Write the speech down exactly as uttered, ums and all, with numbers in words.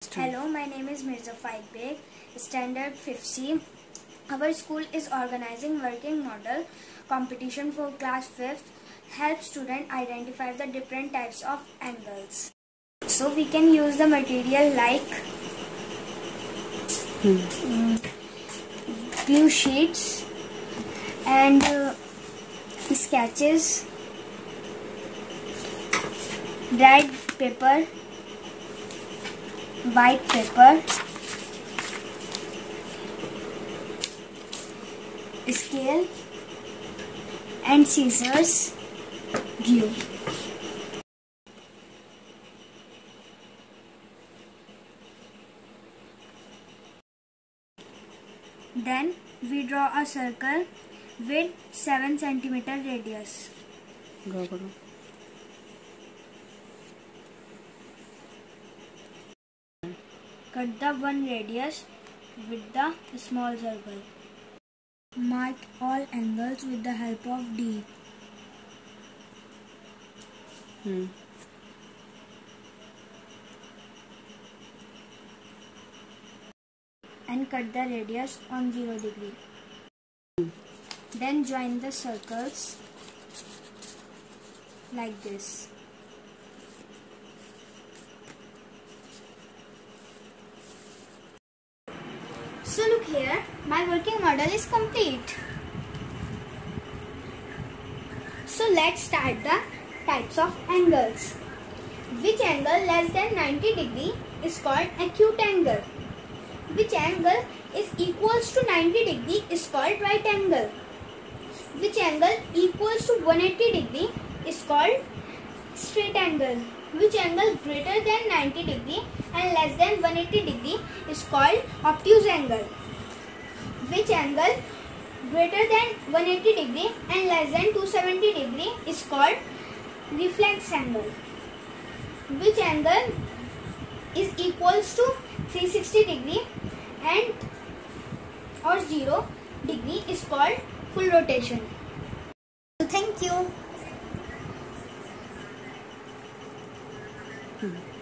Hello, my name is Mirza Faik Beg, Standard fifth C. Our school is organizing working model competition for class fifth. Help students identify the different types of angles. So we can use the material like hmm. glue sheets and uh, sketches, dried paper, white paper, scale and scissors, glue. Then we draw a circle with seven centimeter radius. Draw करो. Cut the one radius with the small circle. Mark all angles with the help of D. Hmm. And cut the radius on zero degree. Hmm. Then join the circles like this. So look here, my working model is complete. So let's start the types of angles. Which angle less than ninety degree is called acute angle. Which angle is equals to ninety degree is called right angle. Which angle equals to one hundred eighty degree is called straight angle. Which angle greater than ninety degree and less than one hundred eighty degree is called obtuse angle. Which angle greater than one hundred eighty degree and less than two hundred seventy degree is called reflex angle. Which angle is equals to three hundred sixty degree and or zero degree is called full rotation. So thank you. Hmm.